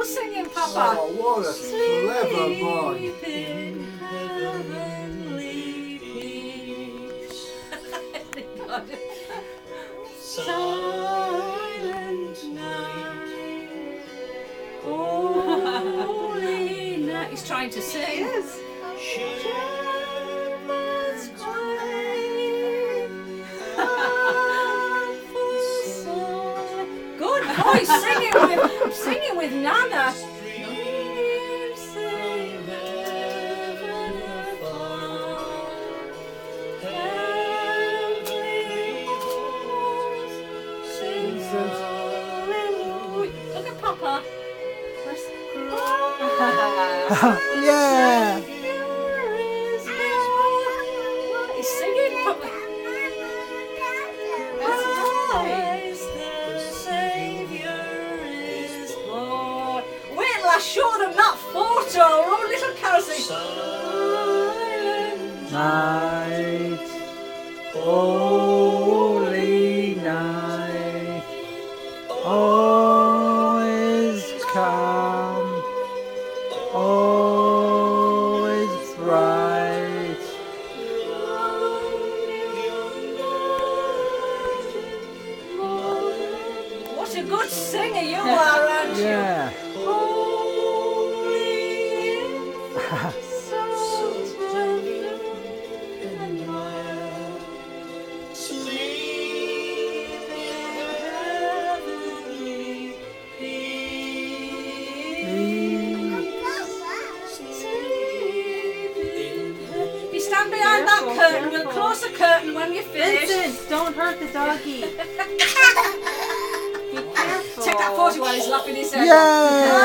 singing, Papa. Oh, what a clever boy. Sleep in heavenly peace. Silent night, holy night. He's trying to sing. Yes. Shepherds crying, good voice, singing with Nana. Look at Papa. Yeah. He's singing. Wait till I show them that photo. Oh, little carousel. Night, holy night, all is calm, all is bright. What a good singer you are, aren't you? Yeah. You stand behind that curtain. We'll close the curtain when you finish. Vincent, don't hurt the doggy. Be careful. Take that photo while he's laughing his head off. Yeah.